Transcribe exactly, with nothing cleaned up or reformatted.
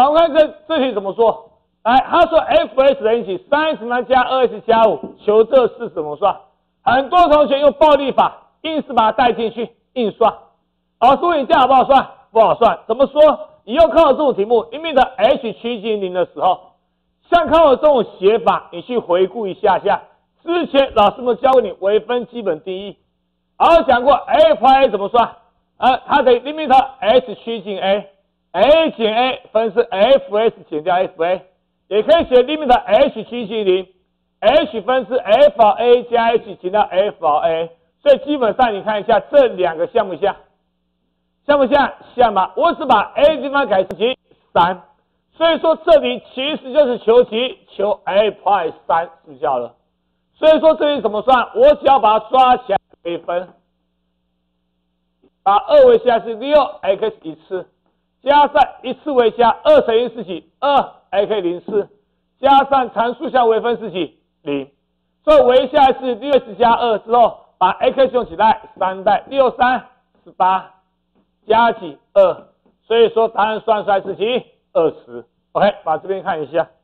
那我看这这题怎么说？来，他说 f s 等于几？ 三 x 嘛加 二 x 加五，求这式怎么算？很多同学用暴力法，硬是把它带进去，硬算。老师问你这样好不好算？不好算。怎么说？你又看到这种题目 limit h 趋近零的时候，像看到这种写法，你去回顾一下下，之前老师们教过你微分基本定义，然后讲过 f a 怎么算？呃，它的 limit h 趋近 a，a 减 a 分是 fs 减掉 fa， 也可以写 limit h 趋近零 ，h 分是 f a 加 h 减掉 f a， 所以基本上你看一下这两个像不像？像不像？像吧。我只把 a 的地方改成其三，所以说这里其实就是求其求 a 派三，是不是好了？所以说这里怎么算？我只要把它抓起来微分，把二维下是六 x 一次，加上一次为下，二乘以是几？二 x 零四，加上参数项微分是几？零。所以为下是六 x 加二之后，把 x 用起来，三代六三十八。加几二，所以说答案算出来是几二十。OK， 把这边看一下。